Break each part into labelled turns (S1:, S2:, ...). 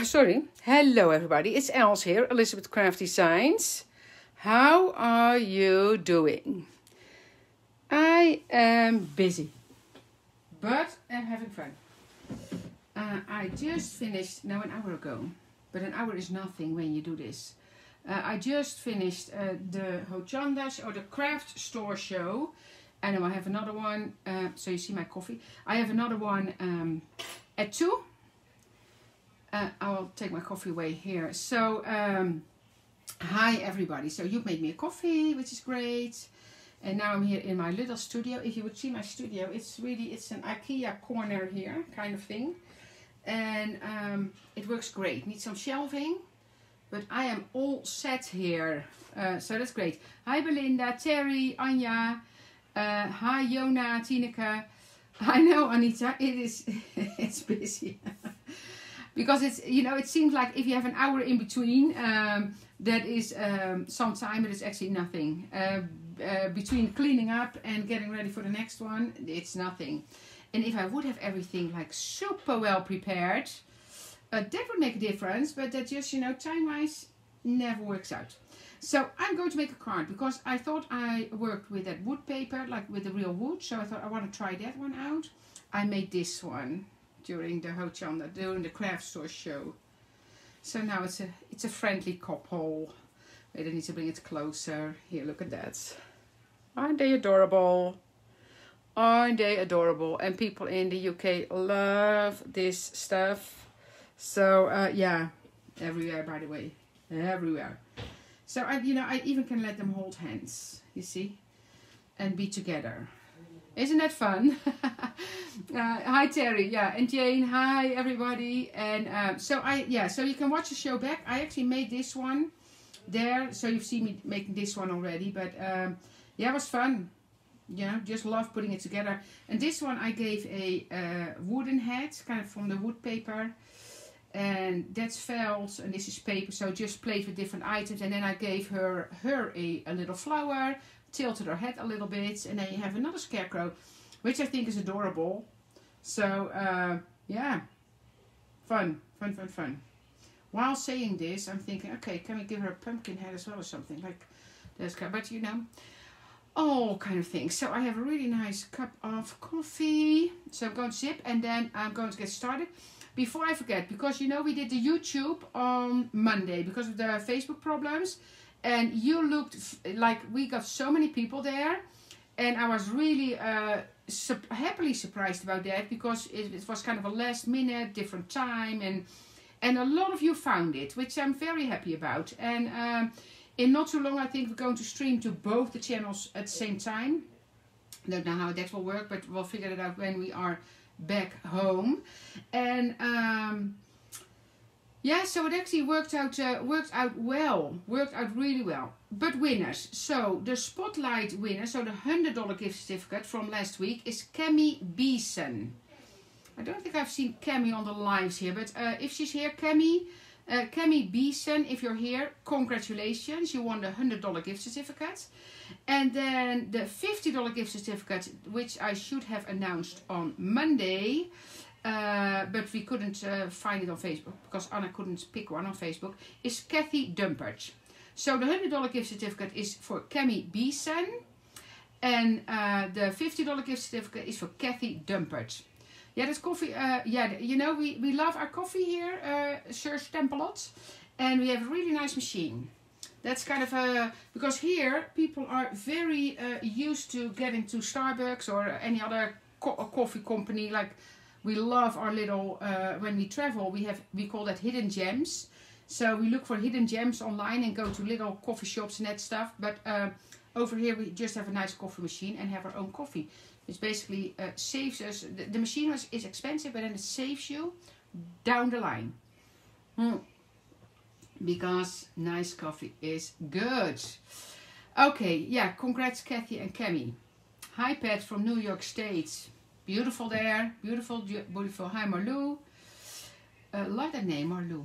S1: sorry. Hello everybody, it's Els here, Elizabeth Craft Designs. How are you doing? I am busy, but I'm having fun. I just finished, now an hour ago, but an hour is nothing when you do this. I just finished the Hochandas or the craft store show. And I have another one, so you see my coffee. I have another one at 2. I'll take my coffee away here. So, hi everybody. So you made me a coffee, which is great. And now I'm here in my little studio. If you would see my studio, it's an IKEA corner here, kind of thing. And it works great. Need some shelving, but I am all set here. So that's great. Hi Belinda, Terry, Anja. Hi Jona, Tineke. I know Anita, it's busy. Because it's, you know, it seems like if you have an hour in between, that is some time, but it's actually nothing. Between cleaning up and getting ready for the next one, it's nothing. And if I would have everything like super well prepared, that would make a difference, but that just, you know, time-wise never works out. So I'm going to make a card because I thought I worked with that wood paper, like with the real wood. So I thought I want to try that one out. I made this one during the Hochanda, during the craft store show. So now it's a friendly couple. Wait, I need to bring it closer. Here, look at that. Aren't they adorable? Aren't they adorable? And people in the UK love this stuff. So yeah, everywhere, by the way, everywhere. So I even can let them hold hands, you see, and be together. Isn't that fun? Hi Terry, yeah, and Jane, hi everybody. And so you can watch the show back. I actually made this one there, so you've seen me making this one already. But yeah, it was fun. You know, just love putting it together. And this one I gave a wooden head, kind of from the wood paper. And that's felt, and this is paper, so just played with different items. And then I gave her a little flower, tilted her head a little bit, and then you have another scarecrow, which I think is adorable. So yeah, fun. While saying this, I'm thinking, okay, can we give her a pumpkin head as well or something like this? But you know, all kind of things. So I have a really nice cup of coffee. So I'm going to sip, and then I'm going to get started. Before I forget, because you know we did the YouTube on Monday because of the Facebook problems, and you looked like we got so many people there, and I was really happily surprised about that because it was kind of a last minute, different time, and a lot of you found it, which I'm very happy about. And in not too long, I think we're going to stream to both the channels at the same time. Don't know how that will work, but we'll figure it out when we are back home. And yeah, so it actually worked out really well. But winners, so the spotlight winner, so the $100 gift certificate from last week is Cami Beeson. I don't think I've seen Cami on the lives here, but if she's here, Cami Beeson, if you're here, congratulations, you won the $100 gift certificate. And then the $50 gift certificate, which I should have announced on Monday, but we couldn't find it on Facebook because Anna couldn't pick one on Facebook, is Kathy Dumpert. So the $100 gift certificate is for Cami Beeson, and the $50 gift certificate is for Kathy Dumpert. Yeah, that's coffee. Yeah, you know, we love our coffee here, Sir Stempelot, and we have a really nice machine. That's kind of because here people are very used to getting to Starbucks or any other coffee company. Like we love our little, when we travel, we call that hidden gems. So we look for hidden gems online and go to little coffee shops and that stuff. But over here we just have a nice coffee machine and have our own coffee. Which basically saves us, the machine is expensive, but then it saves you down the line. Because nice coffee is good. Okay, yeah, congrats Kathy and Cami. Hi Pat from New York State. Beautiful there, beautiful. Hi Marlou. Like that name, Marlou.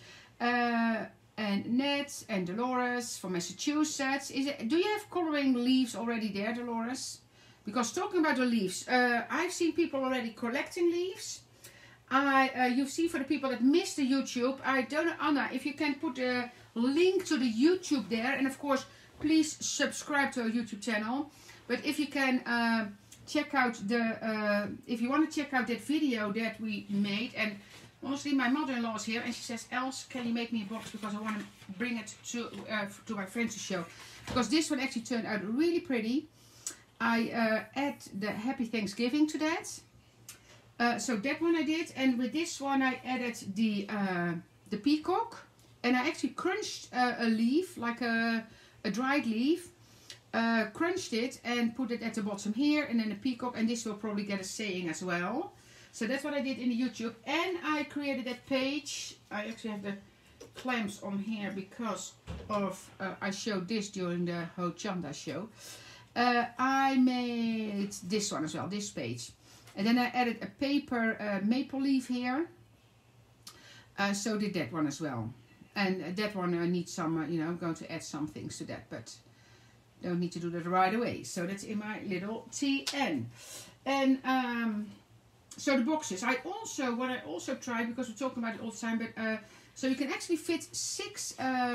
S1: And Ned and Dolores from Massachusetts. Do you have coloring leaves already there, Dolores? Because talking about the leaves, I've seen people already collecting leaves. You see, for the people that missed the YouTube, I don't know, Anna, if you can put a link to the YouTube there, and of course, please subscribe to our YouTube channel. But if you can check out if you want to check out that video that we made, and honestly, my mother-in-law is here, and she says, "Els, can you make me a box because I want to bring it to my friends to show." Because this one actually turned out really pretty. I add the Happy Thanksgiving to that. So that one I did, and with this one I added the peacock, and I actually crunched a leaf, like a dried leaf, crunched it and put it at the bottom here, and then a peacock, and this will probably get a saying as well. So that's what I did in the YouTube, and I created that page. I actually have the clamps on here because of I showed this during the Ho Chanda show. I made this one as well, this page. And then I added a paper maple leaf here. So did that one as well. And that one needs some, you know, I'm going to add some things to that, but don't need to do that right away. So that's in my little TN. And so the boxes. What I also tried, because we're talking about it all the time, but so you can actually fit six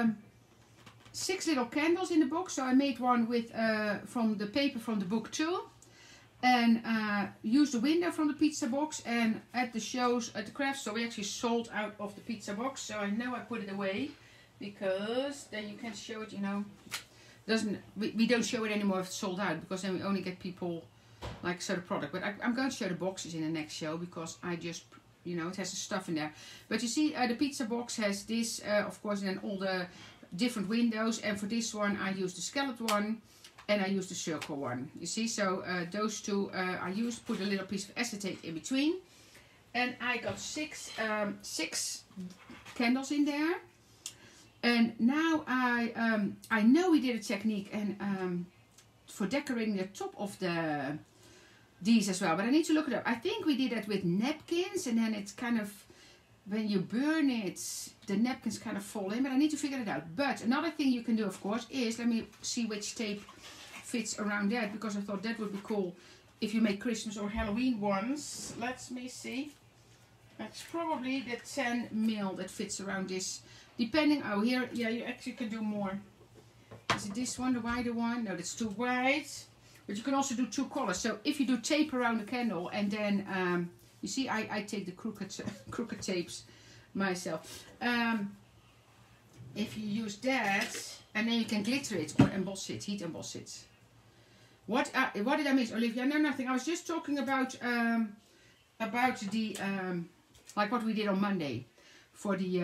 S1: little candles in the box. So I made one with from the paper from the book too. And use the window from the pizza box, and at the shows at the crafts, so we actually sold out of the pizza box, so I know I put it away because then you can show it, you know, we don't show it anymore if it's sold out, because then we only get people like so the product. But I'm going to show the boxes in the next show, because I just, you know, it has the stuff in there. But you see, the pizza box has this of course, and then all the different windows, and for this one I used the scalloped one. And I used the circle one, you see, so those two I used, put a little piece of acetate in between. And I got six candles in there. And now I know we did a technique and for decorating the top of these as well, but I need to look it up. I think we did that with napkins, and then it's kind of, when you burn it, the napkins kind of fall in, but I need to figure it out. But another thing you can do, of course, is, let me see which tape fits around that, because I thought that would be cool if you make Christmas or Halloween ones. Let me see. That's probably the 10 mil that fits around this. Depending, oh here, yeah, you actually can do more. Is it this one, the wider one? No, that's too wide. But you can also do 2 colors. So if you do tape around the candle, and then, you see, I take the crooked tapes myself. If you use that, and then you can glitter it or emboss it, heat emboss it. What did I miss, Olivia? No, nothing. I was just talking about the like what we did on Monday for the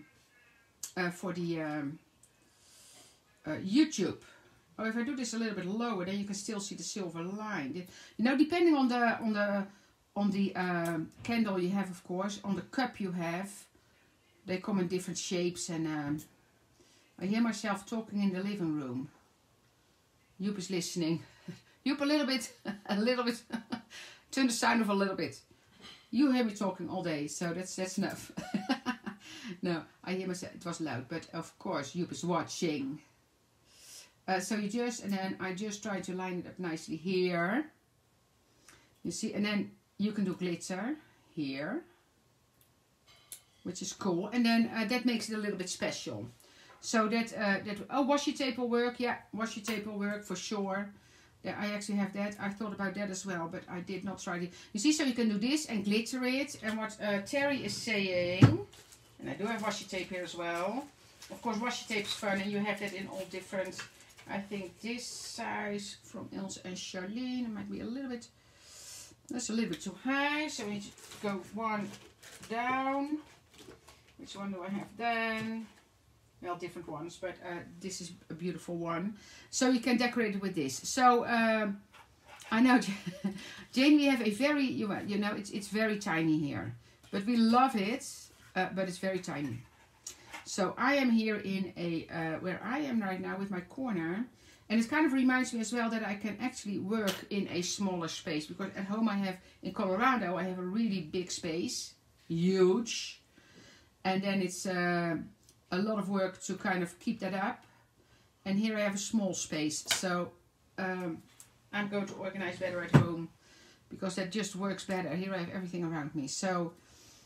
S1: YouTube. Oh, if I do this a little bit lower, then you can still see the silver line. You know, depending on the candle you have, of course, on the cup you have, they come in different shapes. And I hear myself talking in the living room. Joep is listening. Joep, a little bit. Turn the sound off a little bit. You hear me talking all day, so that's enough. No, I hear myself. It was loud, but of course Joep is watching. So you just, and then I just try to line it up nicely here. You see, and then you can do glitter here, which is cool, and then that makes it a little bit special. So washi tape will work. Yeah, washi tape will work for sure. Yeah, I actually have that. I thought about that as well, but I did not try it. You see, so you can do this and glitter it. And what Terry is saying, and I do have washi tape here as well. Of course, washi tape is fun, and you have that in all different. I think this size from Ilse and Charlene. It might be a little bit. That's a little bit too high, so we need to go one down. Which one do I have then? Well, different ones, but this is a beautiful one. So you can decorate it with this. So I know, Jane, we have a very, you know, it's very tiny here, but we love it. But it's very tiny. So I am here in a where I am right now with my corner, and it kind of reminds me as well that I can actually work in a smaller space, because at home I have, in Colorado, I have a really big space, huge, and then it's a lot of work to kind of keep that up. And here I have a small space, so I'm going to organize better at home, because that just works better. Here I have everything around me. So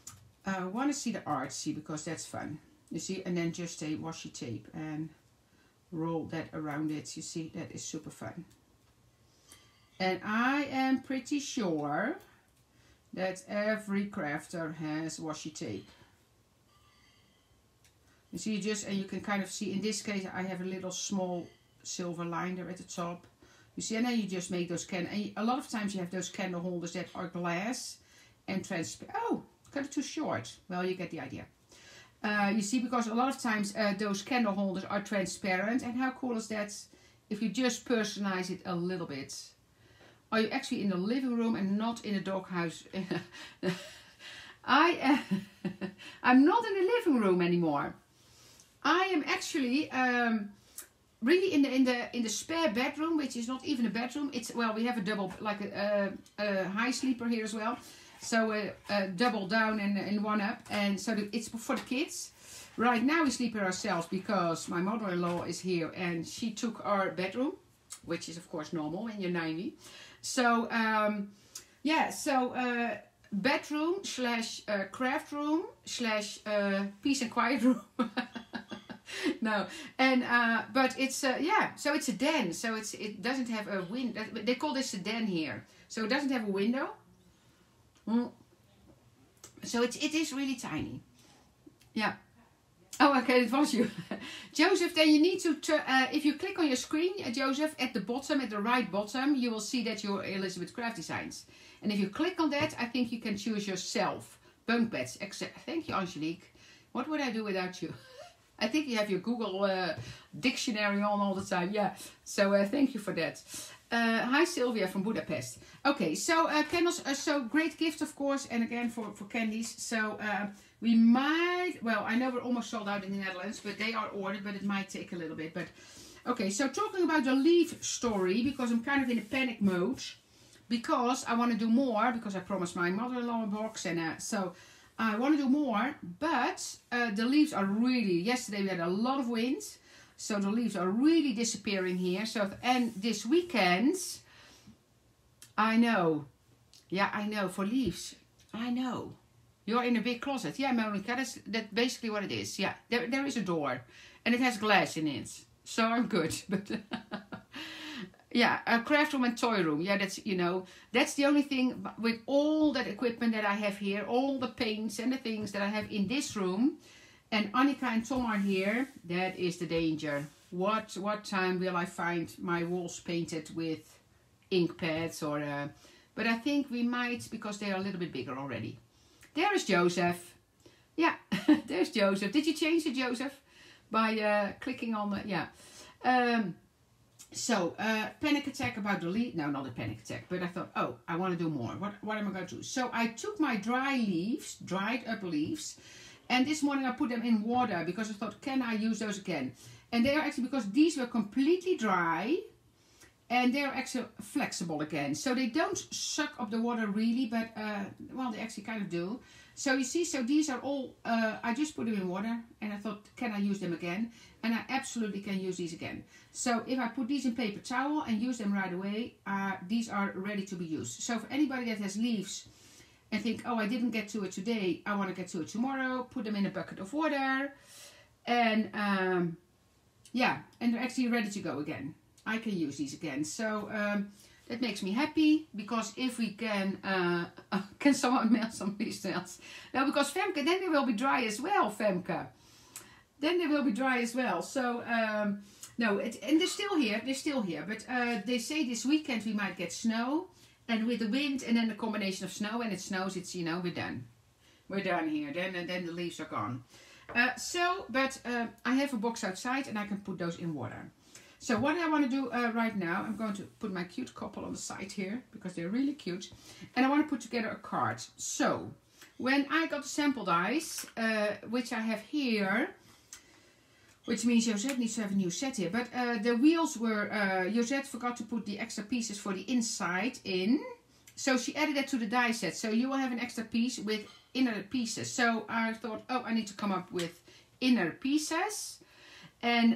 S1: I want to see the artsy because that's fun. You see, and then just a washi tape and roll that around it. You see, that is super fun. And I am pretty sure that every crafter has washi tape. You see, just, and you can kind of see, in this case I have a little small silver liner at the top. You see, and then you just make those and a lot of times you have those candle holders that are glass and transparent. Oh, cut it too short. Well, you get the idea. You see, because a lot of times those candle holders are transparent, and how cool is that if you just personalize it a little bit? Are you actually in the living room and not in a doghouse? I'm not in the living room anymore. I am actually really in the spare bedroom, which is not even a bedroom. It's, well, we have a double, like a high sleeper here as well. So double down and one up, and so it's for the kids. Right now we sleep here ourselves because my mother-in-law is here and she took our bedroom, which is of course normal when you're 90. So yeah, so bedroom slash craft room slash peace and quiet room. No, and but it's yeah, so it's a den. So it doesn't have a window. They call this a den here. So it doesn't have a window. So it is really tiny. Yeah. Oh, okay, it was you. Joseph, then you need to, if you click on your screen, Joseph, at the bottom, at the right bottom, you will see that you're Elizabeth Craft Designs. And if you click on that, I think you can choose yourself. Bunk beds. Thank you, Angelique. What would I do without you? I think you have your Google dictionary on all the time. Yeah, so thank you for that. Hi Sylvia from Budapest. Okay, so candles are so great gift, of course, and again for candies. So we might, well, I know we're almost sold out in the Netherlands, but they are ordered, but it might take a little bit. But okay, so talking about the leaf story, because I'm kind of in a panic mode, because I want to do more, because I promised my mother-in-law a box, and so I want to do more, but the leaves are really, yesterday we had a lot of wind. So the leaves are really disappearing here. So, and this weekend, I know. Yeah, I know, for leaves. I know. You're in a big closet. Yeah, Monica, that's basically what it is. Yeah, there is a door. And it has glass in it. So I'm good. But yeah, a craft room and toy room. Yeah, that's, you know, that's the only thing with all that equipment that I have here. All the paints and the things that I have in this room. And Annika and Tom are here. That is the danger. What time will I find my walls painted with ink pads or? But I think we might, because they are a little bit bigger already. There is Joseph. Yeah, there's Joseph. Did you change it, Joseph? By clicking on the, yeah. So, panic attack about the leaf. No, not a panic attack. But I thought, oh, I want to do more. What am I going to do? So I took my dried up leaves. And this morning I put them in water because I thought, can I use those again? And they are actually, because these were completely dry, and they are actually flexible again. So they don't suck up the water really, but, well, they actually kind of do. So you see, so these are all, I just put them in water, and I thought, can I use them again? And I absolutely can use these again. So if I put these in paper towel and use them right away, these are ready to be used. So for anybody that has leaves, and think, oh, I didn't get to it today, I want to get to it tomorrow, put them in a bucket of water, and yeah, and they're actually ready to go again. I can use these again. So that makes me happy, because if we can someone mail some of these nails? No, because Femke, then they will be dry as well, Femke. Then they will be dry as well. So, no, and they're still here, but they say this weekend we might get snow. And with the wind and then the combination of snow, and it snows, it's, you know, we're done. We're done here. Then the leaves are gone. But I have a box outside and I can put those in water. So what I want to do right now, I'm going to put my cute couple on the side here, because they're really cute. And I want to put together a card. So when I got the sample dies, which I have here, which means Josette needs to have a new set here. But the wheels were, Josette forgot to put the extra pieces for the inside in. So she added that to the die set. So you will have an extra piece with inner pieces. So I thought, oh, I need to come up with inner pieces. And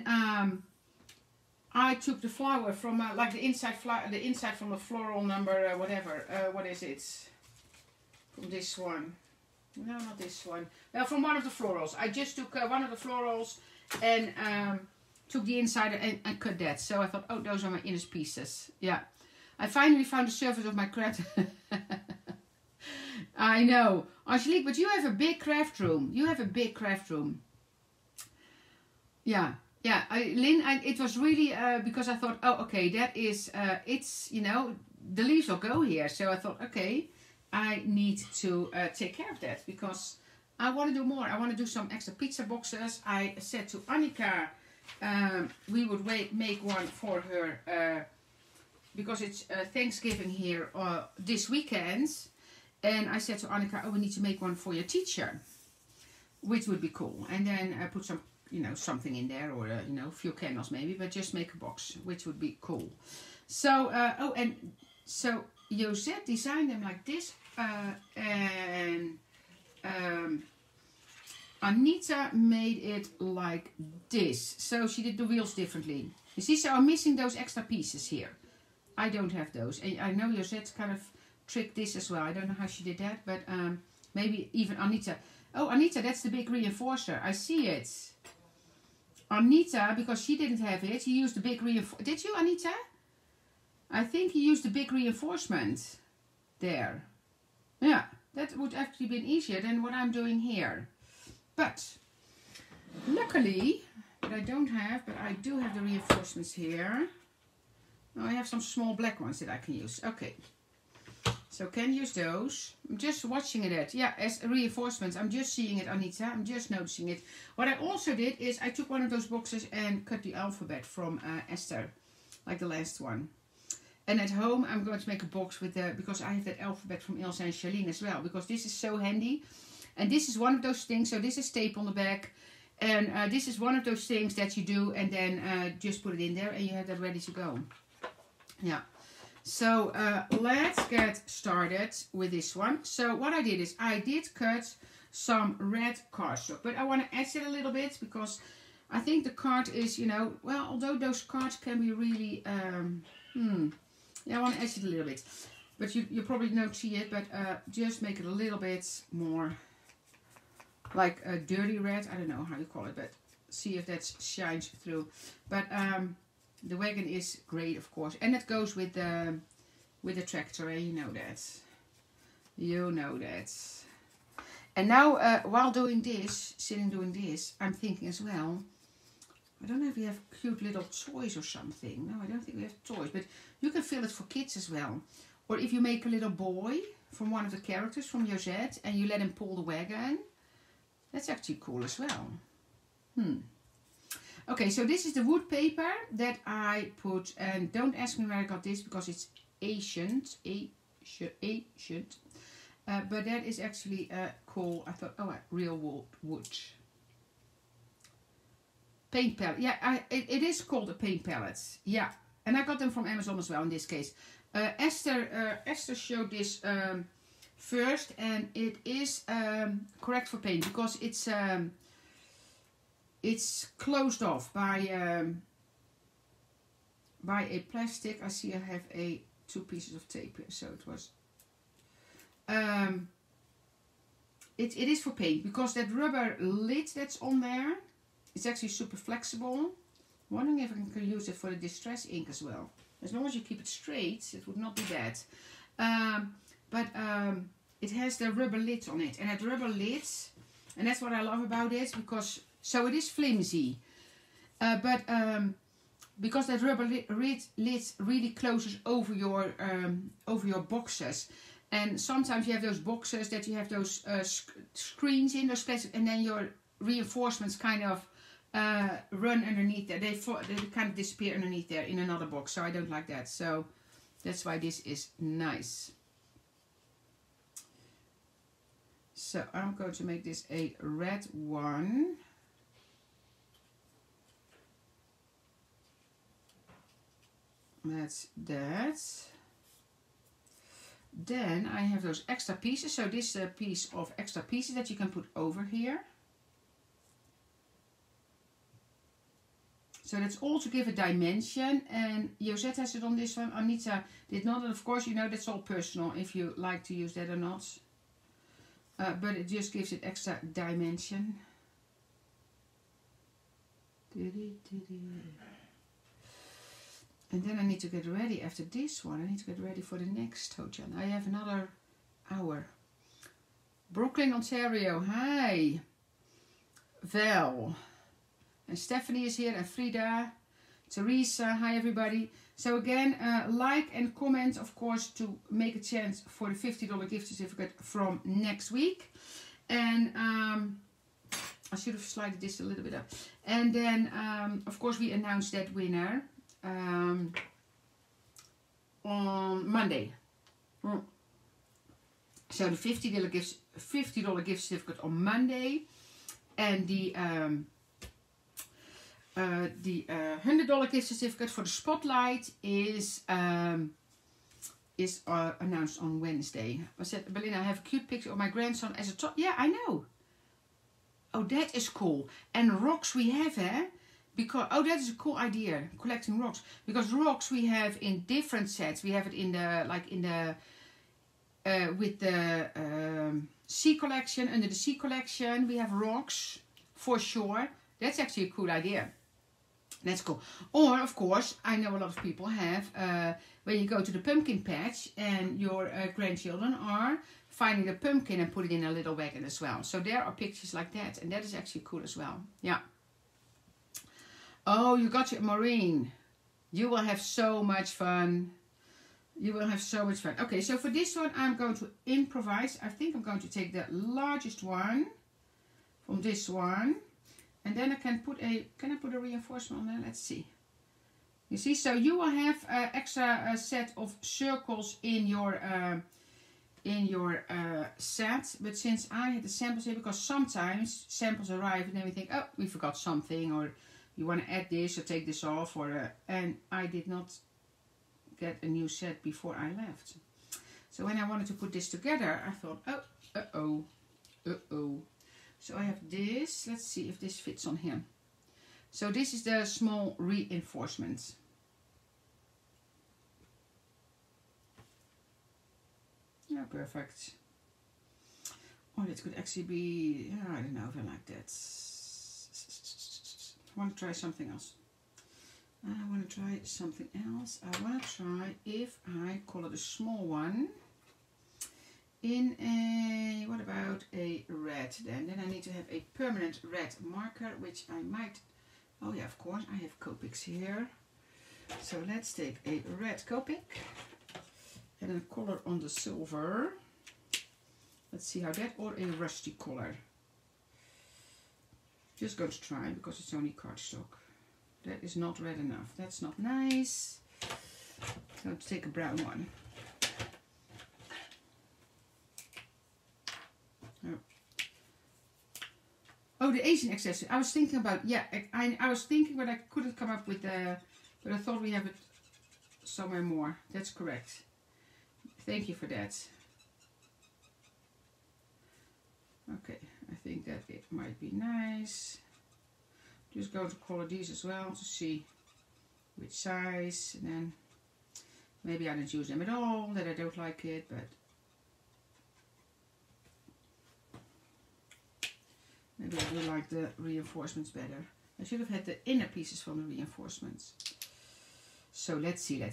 S1: I took the flower from, like the inside from the floral number, whatever. What is it? From this one. No, not this one. Well, from one of the florals. I just took one of the florals and took the inside and cut that. So I thought, oh, those are my inner pieces. Yeah. I finally found the surface of my craft. I know. Angelique, but you have a big craft room. You have a big craft room. Yeah. Yeah, Lynn, it was really because I thought, oh, okay, that is, it's, you know, the leaves will go here. So I thought, okay, I need to take care of that because I want to do more. I want to do some extra pizza boxes. I said to Annika, we would make one for her because it's Thanksgiving here this weekend. And I said to Annika, oh, we need to make one for your teacher, which would be cool. And then I put some, you know, something in there or, you know, a few candles maybe, but just make a box, which would be cool. So, oh, and so Josette designed them like this. And Anita made it like this. So she did the wheels differently. You see, so I'm missing those extra pieces here. I don't have those. And I know Josette kind of tricked this as well. I don't know how she did that, but maybe even Anita. Oh, Anita, that's the big reinforcer. I see it. Anita, because she didn't have it, he used the big reinforcement. Did you, Anita? I think he used the big reinforcement there. Yeah, that would actually been easier than what I'm doing here. But luckily, that I don't have, but I do have the reinforcements here. Oh, I have some small black ones that I can use. Okay. So can use those. I'm just watching it. Yeah, as reinforcements. I'm just seeing it, Anita. I'm just noticing it. What I also did is I took one of those boxes and cut the alphabet from Esther. Like the last one. And at home I'm going to make a box with the, because I have that alphabet from Ilse and Charlene as well. Because this is so handy. And this is one of those things. So this is tape on the back. And this is one of those things that you do and then just put it in there and you have that ready to go. Yeah. So let's get started with this one. So what I did is I did cut some red cardstock, but I want to edge it a little bit because I think the card is, you know, well, although those cards can be really, yeah, I want to edge it a little bit, but you probably don't see it, but just make it a little bit more like a dirty red. I don't know how you call it, but see if that shines through. But the wagon is great, of course, and it goes with the tractor, and you know that. You know that. And now, while doing this, sitting doing this, I'm thinking as well. I don't know if we have cute little toys or something. No, I don't think we have toys, but you can fill it for kids as well. Or if you make a little boy from one of the characters from Josette and you let him pull the wagon, that's actually cool as well. Okay, so this is the wood paper that I put, and don't ask me where I got this because it's ancient, but that is actually cool. I thought, oh, real wood. Paint palette, yeah, it is called a paint palette, yeah, and I got them from Amazon as well in this case. Esther showed this first, and it is correct for paint because it's closed off by a plastic. I see I have two pieces of tape here, so it was. It is for paint because that rubber lid that's on there, it's actually super flexible. I'm wondering if I can use it for the distress ink as well. As long as you keep it straight, it would not be bad. But it has the rubber lid on it, and that rubber lid, and that's what I love about it because. So it is flimsy, but because that rubber lid really closes over your boxes, and sometimes you have those boxes that you have those screens in those places, and then your reinforcements kind of run underneath there. They kind of disappear underneath there in another box. So I don't like that. So that's why this is nice. So I'm going to make this a red one. That's that. Then I have those extra pieces. So this piece of extra pieces that you can put over here. So that's all to give a dimension. And Josette has it on this one. Anita did not. And of course, you know, that's all personal if you like to use that or not. but it just gives it extra dimension. And then I need to get ready after this one. I need to get ready for the next hotel. I have another hour. Brooklyn, Ontario. Hi. Val. And Stephanie is here. And Frida. Teresa. Hi, everybody. So again, like and comment, of course, to make a chance for the $50 gift certificate from next week. And I should have slided this a little bit up. And then, of course, we announced that winner on Monday. So the $50 gift certificate on Monday, and the $100 gift certificate for the spotlight is announced on Wednesday. I said, Belinda, I have a cute picture of my grandson as a top. Yeah, I know. Oh, that is cool. And rocks we have, because that is a cool idea, collecting rocks. Because rocks we have in different sets. We have it in the with the sea collection. Under the sea collection, we have rocks for sure. That's actually a cool idea. That's cool. Or, of course, I know a lot of people have, when you go to the pumpkin patch and your grandchildren are finding the pumpkin and put it in a little wagon as well. So there are pictures like that, and that is actually cool as well. Yeah. Oh, you got your Maureen. You will have so much fun. You will have so much fun. Okay, so for this one, I'm going to improvise. I think I'm going to take the largest one from this one. And then I can put a reinforcement on there? Let's see. You see, so you will have an extra set of circles in your set. But since I had the samples here, because sometimes samples arrive and then we think, oh, we forgot something, or you want to add this or take this off, and I did not get a new set before I left. So when I wanted to put this together, I thought, oh, So I have this. Let's see if this fits on here. So this is the small reinforcement. Yeah, perfect. Oh, that could actually be, I don't know if I like that. I want to try something else. I want to try something else. I want to try if I color the small one in a, what about a red then? Then I need to have a permanent red marker, which I might, oh yeah, of course, I have Copics here. So let's take a red Copic and a color on the silver. Let's see how that, or a rusty color. Just going to try because it's only cardstock. That is not red enough. That's not nice. So let's take a brown one. Oh, the Asian accessory. I was thinking about, yeah, I was thinking, but I couldn't come up with the, but I thought we have it somewhere more. That's correct. Thank you for that. Okay, I think that it might be nice. Just going to color these as well to see which size, and then maybe I don't use them at all, that I don't like it, but maybe I do like the reinforcements better. I should have had the inner pieces from the reinforcements. So let's see.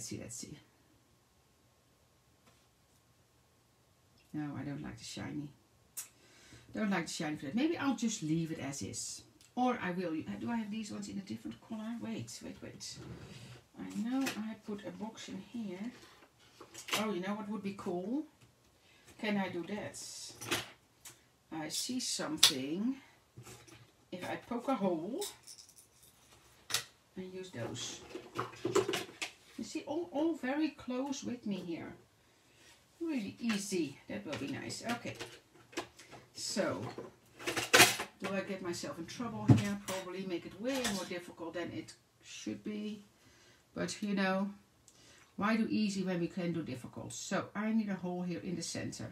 S1: No, I don't like the shiny. Don't like the shiny for that. Maybe I'll just leave it as is. Or I will. Do I have these ones in a different color? Wait. I know I put a box in here. Oh, you know what would be cool? Can I do that? I see something. If I poke a hole and use those. You see, all very close with me here. Really easy. That will be nice. Okay. So, do I get myself in trouble here? Probably make it way more difficult than it should be. But, you know, why do easy when we can do difficult? So, I need a hole here in the center.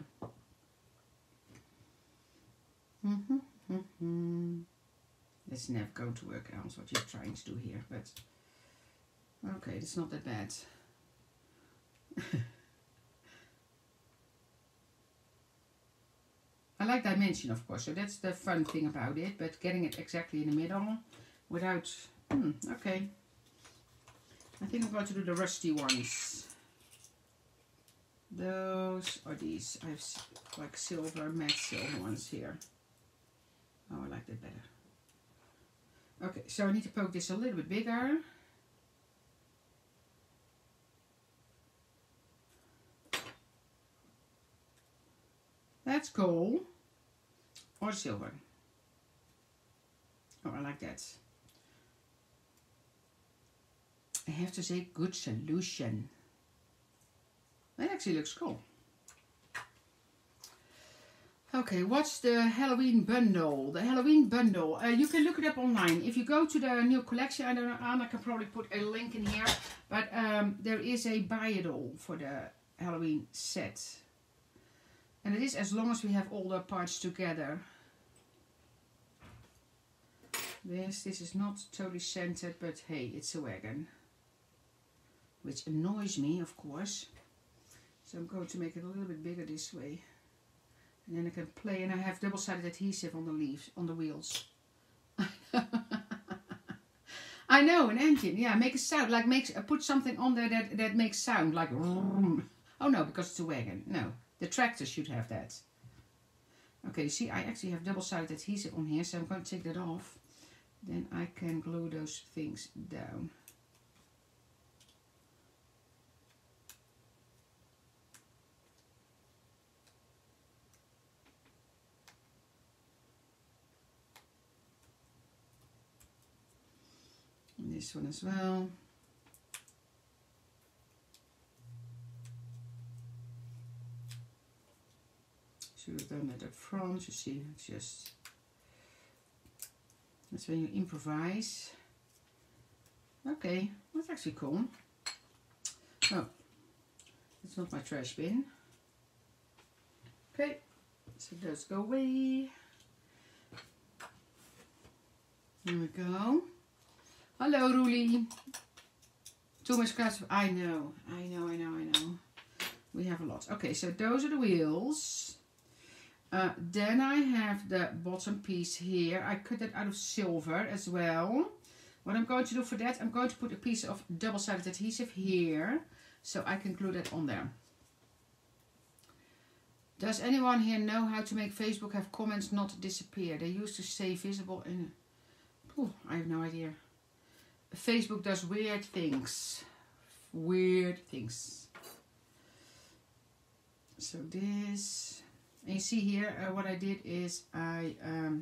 S1: That's never going to work out, what you're trying to do here. But, okay, it's not that bad. I like dimension, of course, so that's the fun thing about it, but getting it exactly in the middle without, okay. I think I'm going to do the rusty ones. Those are these. I have like silver, matte silver ones here. Oh, I like that better. Okay, so I need to poke this a little bit bigger. That's gold or silver. Oh, I like that. I have to say, good solution. That actually looks cool. Okay, what's the Halloween bundle? The Halloween bundle, you can look it up online. If you go to the new collection, I don't know, Anna can probably put a link in here. But there is a buy-it-all for the Halloween set. And it is as long as we have all the parts together. This is not totally centered, but hey, it's a wagon. Which annoys me, of course. So I'm going to make it a little bit bigger this way. And then I can play, and I have double-sided adhesive on the leaves, on the wheels. I know, an engine, yeah, make a sound, like put something on there that makes sound, like vroom. Oh no, because it's a wagon, no. The tractor should have that. Okay, you see, I actually have double-sided adhesive on here, so I'm going to take that off. Then I can glue those things down. And this one as well. Should have done that up front, you see, it's just, that's when you improvise. Okay, that's actually cool. Oh, it's not my trash bin. Okay, so those go away. Here we go. Hello, Roelie. Too much class. I know. We have a lot. Okay, so those are the wheels. Then I have the bottom piece here. I cut that out of silver as well. What I'm going to do for that, I'm going to put a piece of double-sided adhesive here, so I can glue that on there. Does anyone here know how to make Facebook have comments not disappear? They used to stay visible in... Oh, I have no idea. Facebook does weird things. Weird things. So this... And you see here, what I did is I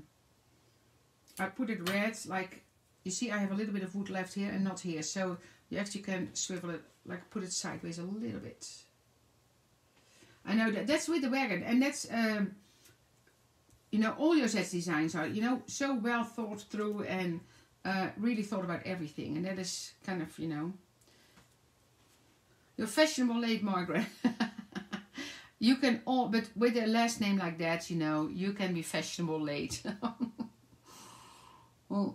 S1: put it red, like, you see I have a little bit of wood left here and not here. So you actually can swivel it, like put it sideways a little bit. I know that's with the wagon, and that's, you know, all your sets designs are, you know, so well thought through and really thought about everything. And that is kind of, you know, you're fashionable late, Margaret. You can all, but with a last name like that, you know, you can be fashionable late. Oh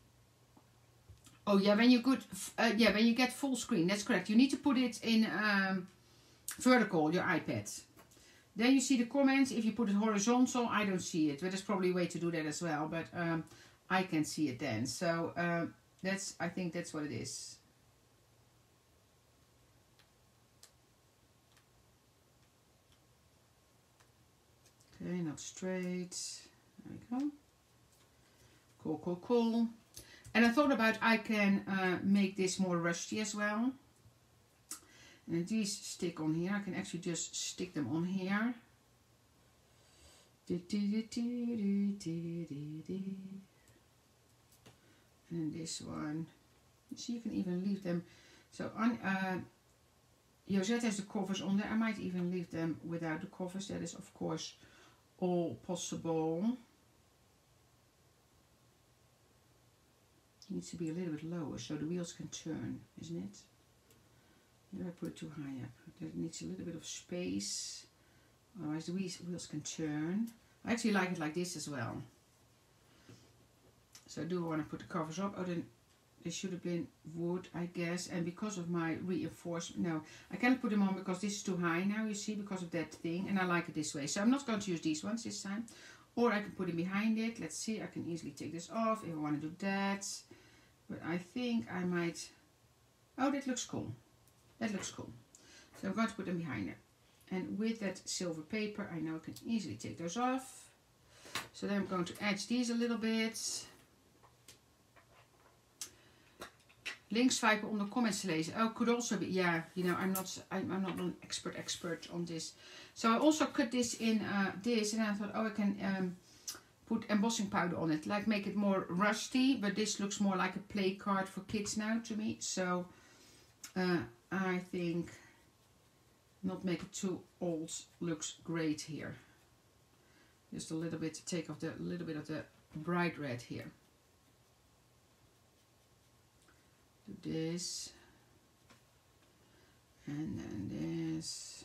S1: yeah, when you when you get full screen, that's correct. You need to put it in vertical, your iPad. Then you see the comments. If you put it horizontal, I don't see it. But there's probably a way to do that as well. But I can see it then. So I think that's what it is. Okay, not straight. There we go. Cool, cool, cool. And I thought about I can make this more rusty as well. And these stick on here. I can actually just stick them on here. And this one. You see, you can even leave them. So on Josette has the covers on there. I might even leave them without the covers. That is, of course, all possible. It needs to be a little bit lower so the wheels can turn, isn't it? Maybe I put it too high up. It needs a little bit of space. Otherwise the wheels can turn. I actually like it like this as well. So I do want to put the covers up. Oh, then It should have been wood, I guess, and because of my reinforcement, no, I cannot put them on because this is too high now, you see, because of that thing, and I like it this way. So I'm not going to use these ones this time, or I can put it behind it. Let's see, I can easily take this off if I want to do that, but I think I might, oh, that looks cool. That looks cool. So I'm going to put them behind it. And with that silver paper, I know I can easily take those off. So then I'm going to edge these a little bit. Links swipen om de comments te lezen. Oh, could also be, yeah, you know, I'm not an expert on this. So I also cut this in this, and I thought, oh, I can put embossing powder on it, like make it more rusty, but this looks more like a play card for kids now to me. So I think not make it too old looks great here. Just a little bit to take off the little bit of the bright red here. Do this, and then this,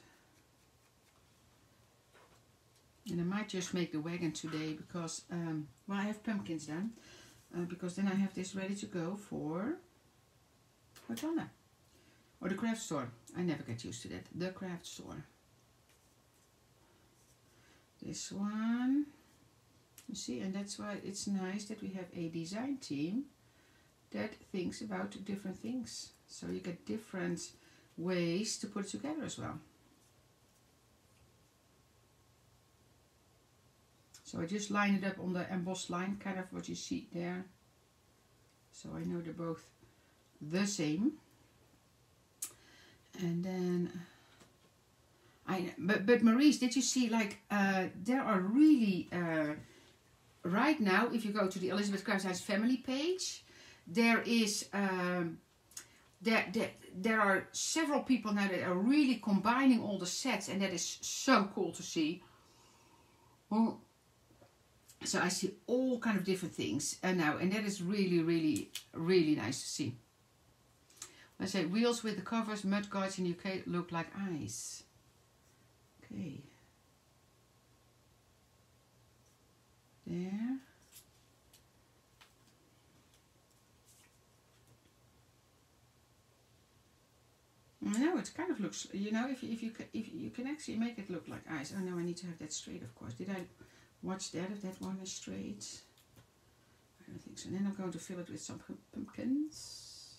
S1: and I might just make the wagon today because well, I have pumpkins done, because then I have this ready to go for Hotanna or the craft store. I never get used to that. The craft store. This one, you see, and that's why it's nice that we have a design team that thinks about different things, so you get different ways to put it together as well. So I just line it up on the embossed line, kind of what you see there, so I know they're both the same. And then but Maurice, did you see, like there are really right now, if you go to the Elizabeth Crafts House family page, there is there are several people now that are really combining all the sets, and that is so cool to see. Well, so I see all kind of different things now, and that is really nice to see. I say wheels with the covers, mud guards in the UK look like ice. Okay, there. No, it kind of looks, you know, if you can actually make it look like ice. Oh no, I need to have that straight, of course. Did I watch that, if that one is straight? I don't think so. And then I'm going to fill it with some pumpkins.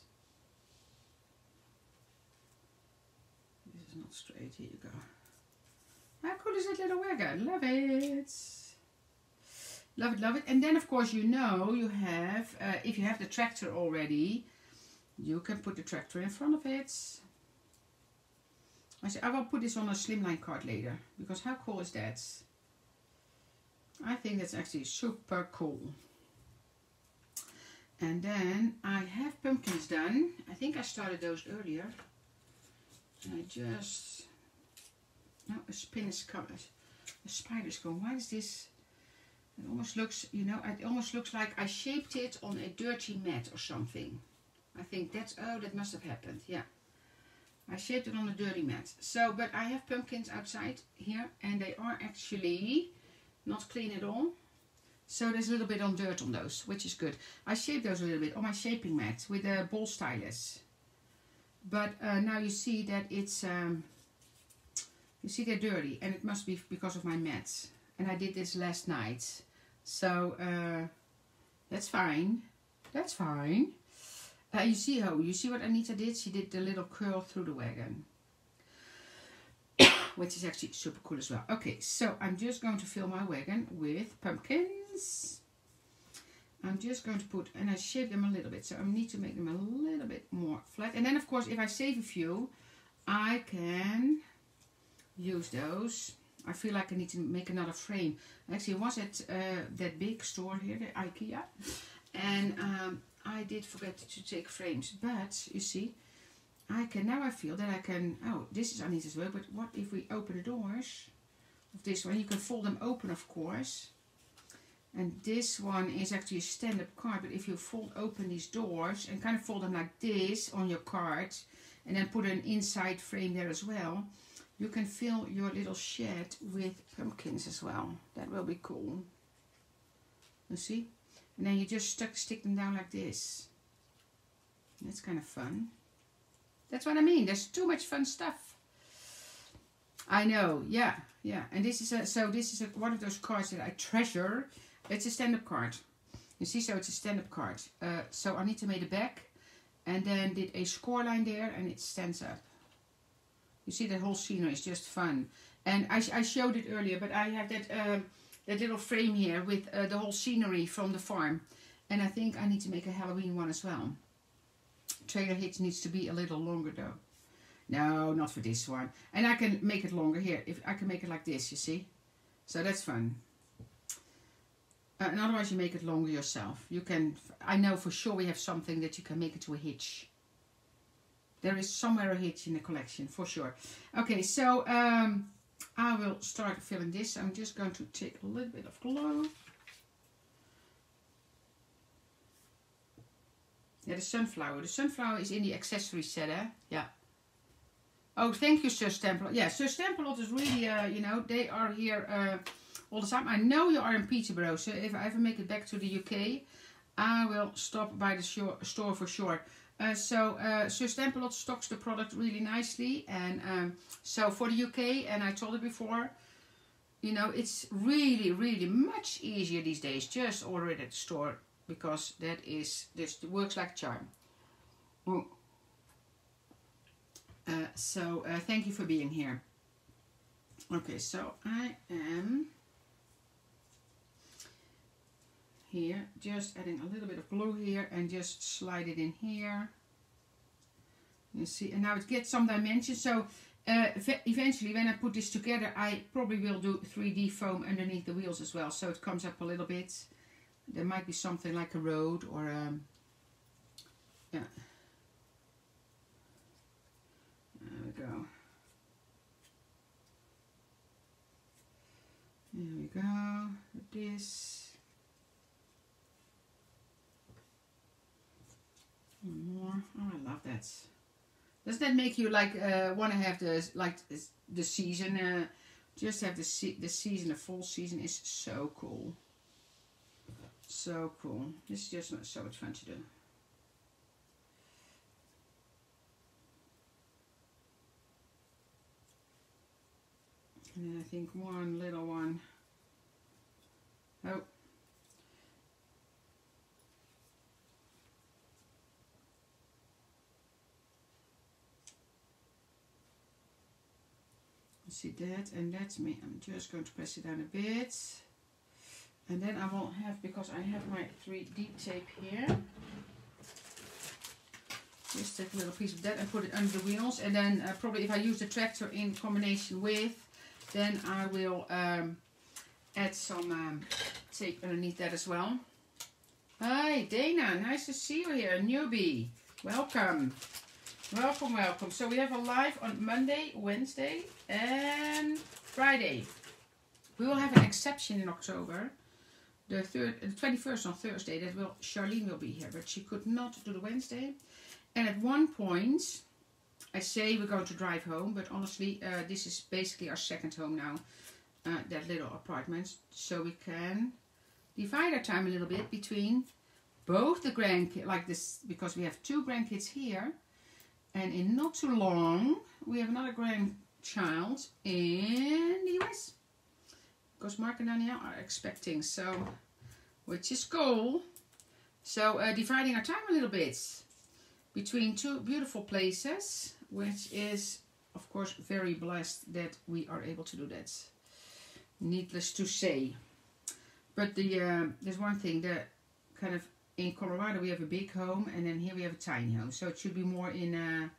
S1: This is not straight. Here you go. How cool is that little wagon? Love it. Love it, love it. And then, of course, you know, you have, if you have the tractor already, you can put the tractor in front of it. I will put this on a slimline card later, because how cool is that? I think that's actually super cool. And then I have pumpkins done. I think I started those earlier. And I just, no, a spin is coming. A spider's coming. Why is this? It almost looks, you know, it almost looks like I shaped it on a dirty mat or something. I think that's, oh, that must have happened, yeah. I shaped it on a dirty mat. So, but I have pumpkins outside here, and they are actually not clean at all. So there's a little bit on dirt on those, which is good. I shaped those a little bit on my shaping mat with a ball stylus. But now you see that it's, you see they're dirty, and it must be because of my mats. And I did this last night. So, that's fine. That's fine. You see what Anita did? She did the little curl through the wagon. Which is actually super cool as well. Okay, so I'm just going to fill my wagon with pumpkins. I'm just going to put, and I shape them a little bit. So I need to make them a little bit more flat. And then, of course, if I save a few, I can use those. I feel like I need to make another frame. Actually, I was at that big store here, the IKEA. And I did forget to take frames, but you see, I can, now I feel that I can, oh, this is Anita's work, but what if we open the doors of this one? You can fold them open, of course. And this one is actually a stand-up card, but if you fold open these doors and kind of fold them like this on your card, and then put an inside frame there as well, you can fill your little shed with pumpkins as well. That will be cool. You see? And then you just stick them down like this. That's kind of fun. That's what I mean. There's too much fun stuff. I know. Yeah. Yeah. And this is one of those cards that I treasure. It's a stand-up card. You see, so it's a stand-up card. So Anita made a back and then did a score line there, and it stands up. You see, that whole scenery is just fun. And I showed it earlier, but I have that little frame here with the whole scenery from the farm. And I think I need to make a Halloween one as well. Trailer hitch needs to be a little longer though. No, not for this one. And I can make it longer here. If I can make it like this, you see. So that's fun. And otherwise you make it longer yourself. You can, I know for sure we have something that you can make it to a hitch. There is somewhere a hitch in the collection, for sure. Okay, so I will start filling this. I'm just going to take a little bit of glue. Yeah, the sunflower. The sunflower is in the accessory set, eh? Yeah. Oh, thank you, Sir Stamplot. Yeah, Sir Stamplot is really, you know, they are here all the time. I know you are in Peterborough, so if I ever make it back to the UK, I will stop by the store for sure. Sir Stamplot stocks the product really nicely, and so for the UK, and I told it before, you know, it's really, really much easier these days. Just order it at the store, because that is just works like a charm. Mm. Thank you for being here. Okay, so I am here, just adding a little bit of glue here and just slide it in here. You see, and now it gets some dimensions. So eventually when I put this together, I probably will do 3D foam underneath the wheels as well, so it comes up a little bit. There might be something like a road or yeah. There we go. There we go. With this. One more. Oh, I love that. Doesn't that make you like want to have the season? Just have the season, the fall season is so cool. So cool. This is just so much fun to do. And then I think one little one. Oh. See that, and that's me. I'm just going to press it down a bit. And then I will have, because I have my 3D tape here, just take a little piece of that and put it under the wheels. And then probably if I use the tractor in combination with, then I will add some tape underneath that as well. Hi Dana, nice to see you here, newbie. Welcome. Welcome, welcome. So we have a live on Monday, Wednesday and Friday. We will have an exception in October. The 21st on Thursday, Charlene will be here, but she could not do the Wednesday. And at one point, I say we're going to drive home, but honestly, this is basically our second home now, that little apartment. So we can divide our time a little bit between both the grandkids, like this, because we have 2 grandkids here. And in not too long, we have another grandchild in the US. Because Mark and Danielle are expecting, so, which is cool. So dividing our time a little bit between 2 beautiful places, which is of course very blessed that we are able to do that. Needless to say. But there's one thing, that kind of in Colorado we have a big home, and then here we have a tiny home. So it should be more in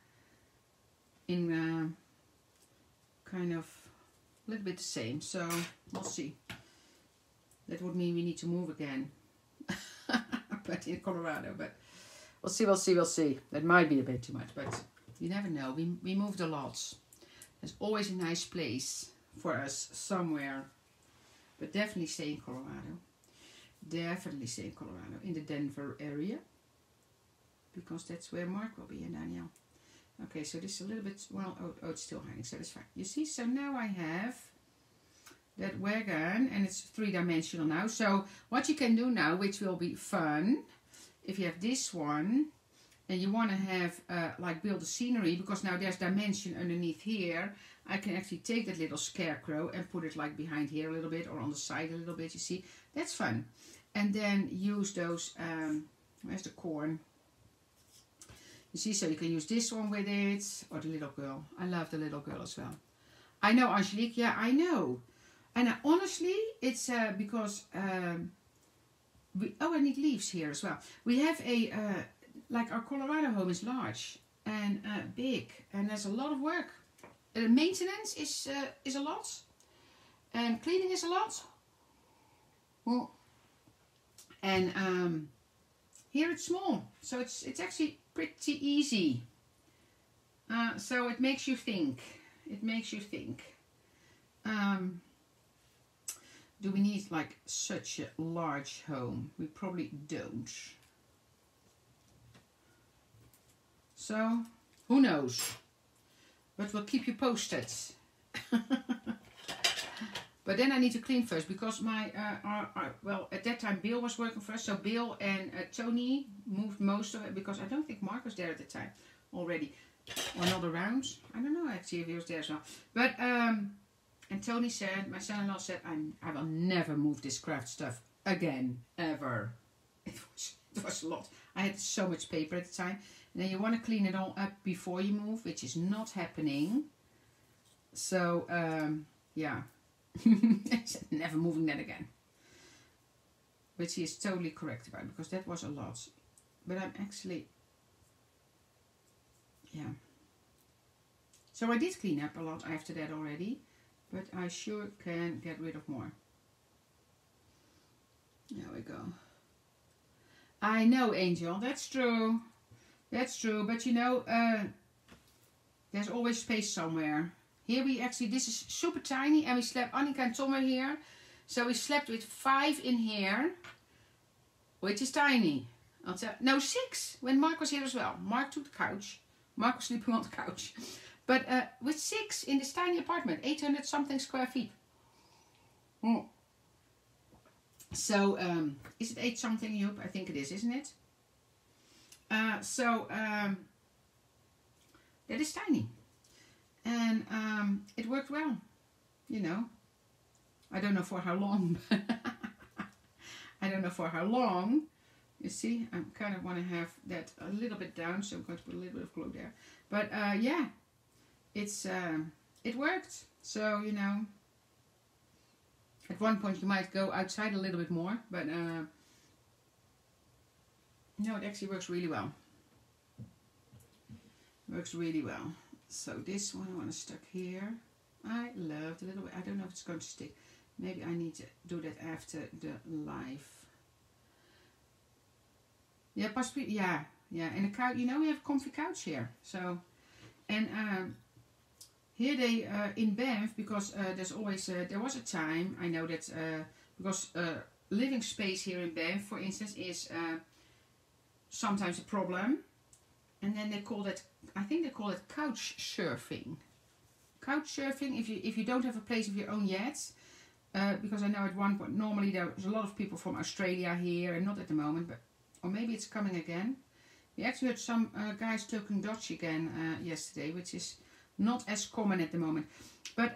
S1: kind of a little bit the same, so we'll see. That would mean we need to move again. But in Colorado, but we'll see, we'll see, we'll see. That might be a bit too much, but you never know. We moved a lot. There's always a nice place for us somewhere, but definitely stay in Colorado. Definitely stay in Colorado, in the Denver area, because that's where Mark will be and Danielle. Okay, so this is a little bit, well, oh, it's still hiding, so that's fine. You see, so now I have that wagon, and it's 3-dimensional now. So what you can do now, which will be fun, if you have this one, and you want to have like build a scenery, because now there's dimension underneath here, I can actually take that little scarecrow and put it like behind here a little bit, or on the side a little bit, you see. That's fun. And then use those, where's the corn? You see, so you can use this one with it, or the little girl. I love the little girl as well. I know, Angelique, yeah, I know. And honestly, it's because, I need leaves here as well. We have a, like our Colorado home is large and big, and there's a lot of work. Maintenance is a lot, and cleaning is a lot. Well, and here it's small, so it's actually pretty easy. So it makes you think. It makes you think. Do we need like such a large home? We probably don't. So who knows? But we'll keep you posted. But then I need to clean first, because my, well, at that time Bill was working first. So Bill and Tony moved most of it, because I don't think Mark was there at the time already. Or not around. I don't know actually if he was there as well. But, and Tony said, my son-in-law said, I will never move this craft stuff again, ever. It was a lot. I had so much paper at the time. And then you want to clean it all up before you move, which is not happening. So, yeah. Never moving that again. Which he is totally correct about, because that was a lot. But I'm actually, yeah. So I did clean up a lot after that already, but I sure can get rid of more. There we go. I know, Angel, that's true. That's true, but you know, there's always space somewhere. Here we actually, this is super tiny, and we slept, Annika and Tom are here. So we slept with 5 in here, which is tiny. I'll tell, no, 6, when Mark was here as well. Mark took the couch. Mark was sleeping on the couch. But with 6 in this tiny apartment, 800 something square feet. So, is it 8 something, Joop? I think it is, isn't it? That is tiny. And it worked well, you know. I don't know for how long. I don't know for how long. You see, I kind of want to have that a little bit down, so I'm going to put a little bit of glue there. But yeah, it's it worked. So, you know, at one point you might go outside a little bit more, but no, it actually works really well. Works really well. So this one I want to stick here. I love the little bit. I don't know if it's going to stick. Maybe I need to do that after the live. Yeah, possibly. Yeah, yeah. And the couch. You know, we have a comfy couch here. So, and here they in Banff, because there's always there was a time, I know that because living space here in Banff, for instance, is sometimes a problem. And then they call that, I think they call it couch surfing. Couch surfing, if you don't have a place of your own yet, because I know at one point, normally there's a lot of people from Australia here, and not at the moment, but, or maybe it's coming again. We actually heard some guys talking Dutch again yesterday, which is not as common at the moment. But,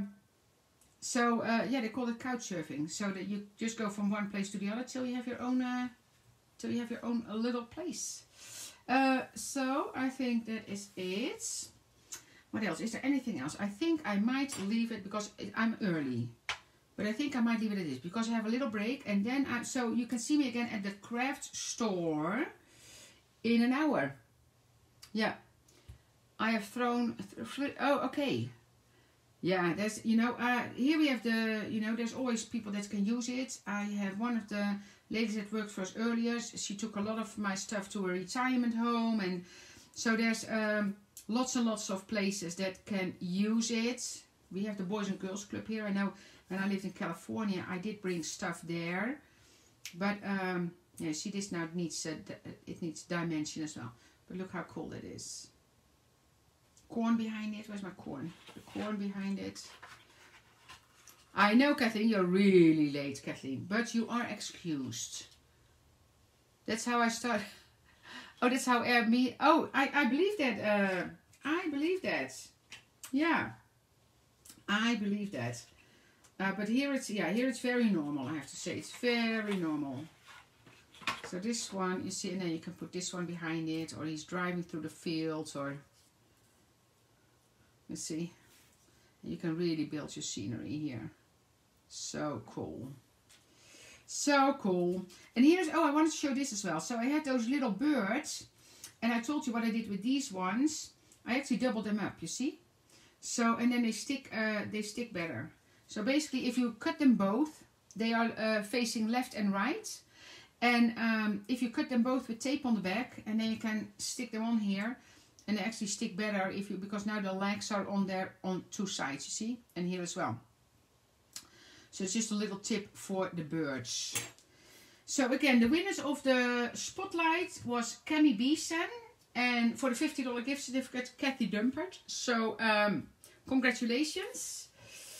S1: yeah, they call it couch surfing, so that you just go from one place to the other till you have your own, little place. So I think that is it. What else? Is there anything else? I think I might leave it, because I'm early. But I think I might leave it at this, because I have a little break. And then, so you can see me again at the craft store in an hour. Yeah. I have thrown, oh, okay. Yeah, there's, you know, here we have the, you know, there's always people that can use it. I have one of the ladies that worked for us earlier. She took a lot of my stuff to a retirement home. And so there's lots and lots of places that can use it. We have the Boys and Girls Club here. I know when I lived in California, I did bring stuff there. But, yeah, see, this now needs, it needs dimension as well. But look how cool that is. Corn behind it. Where's my corn? The corn behind it. I know, Kathleen, you're really late, Kathleen, but you are excused. That's how I start. Oh, that's how me. Oh, I believe that. I believe that. Yeah, I believe that. But here it's here it's very normal. I have to say it's very normal. So this one you see, and then you can put this one behind it, or he's driving through the fields, or you see, you can really build your scenery here. So cool. So cool. And here's, oh, I wanted to show this as well. So I had those little birds, and I told you what I did with these ones. I actually doubled them up, you see? So, and then they stick better. So basically, if you cut them both, they are facing left and right. And if you cut them both with tape on the back, and then you can stick them on here, and they actually stick better if you, because now the legs are on there on two sides, you see? And here as well. So it's just a little tip for the birds. So again, the winners of the spotlight was Cammy Beeson, and for the $50 gift certificate, Kathy Dumpert. So congratulations.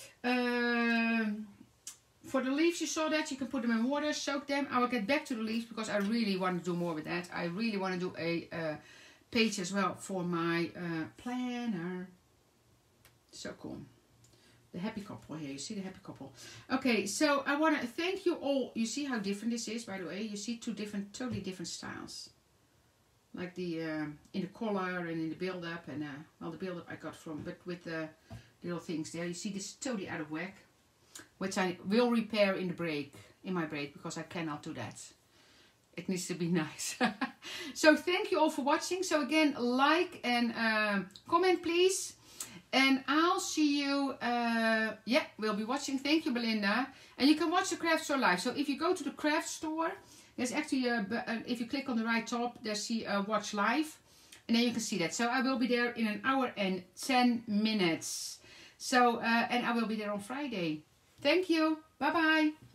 S1: For the leaves, you saw that you can put them in water, soak them. I will get back to the leaves because I really want to do more with that. I really want to do a page as well for my planner. So cool. The happy couple here, you see the happy couple. Okay, so I want to thank you all. You see how different this is, by the way. You see two different, totally different styles. Like the, in the collar and in the build-up. And, well, the build-up I got from, but with the little things there. You see this is totally out of whack. Which I will repair in the break, in my break, because I cannot do that. It needs to be nice. So thank you all for watching. So again, like and comment please. And I'll see you, yeah, we'll be watching. Thank you, Belinda. And you can watch the craft store live. So if you go to the craft store, there's actually, if you click on the right top, there's watch live. And then you can see that. So I will be there in 1 hour and 10 minutes. So, and I will be there on Friday. Thank you. Bye-bye.